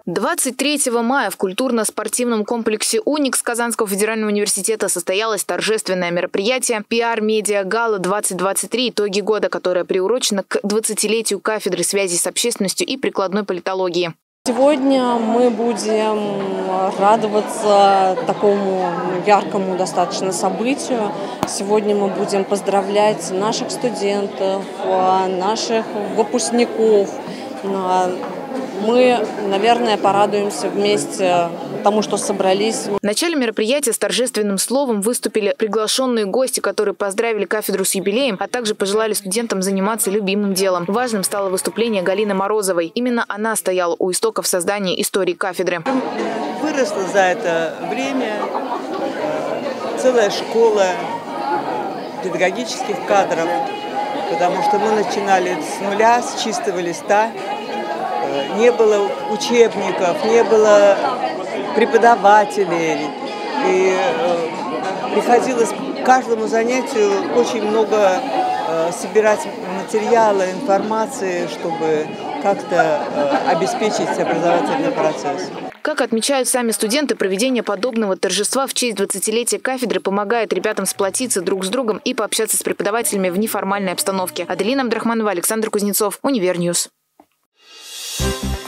23 мая в культурно-спортивном комплексе «Уникс» Казанского федерального университета состоялось торжественное мероприятие «PR-медиа-гала-2023. Итоги года», которое приурочено к 20-летию кафедры связи с общественностью и прикладной политологии. Сегодня мы будем радоваться такому яркому достаточно событию. Сегодня мы будем поздравлять наших студентов, наших выпускников. Мы, наверное, порадуемся вместе тому, что собрались. В начале мероприятия с торжественным словом выступили приглашенные гости, которые поздравили кафедру с юбилеем, а также пожелали студентам заниматься любимым делом. Важным стало выступление Галины Морозовой. Именно она стояла у истоков создания истории кафедры. Выросла за это время целая школа педагогических кадров, потому что мы начинали с нуля, с чистого листа. Не было учебников, не было преподавателей. И приходилось к каждому занятию очень много собирать материала, информации, чтобы как-то обеспечить образовательный процесс. Как отмечают сами студенты, проведение подобного торжества в честь 20-летия кафедры помогает ребятам сплотиться друг с другом и пообщаться с преподавателями в неформальной обстановке. Аделина Абдрахманова, Александр Кузнецов, Универньюз.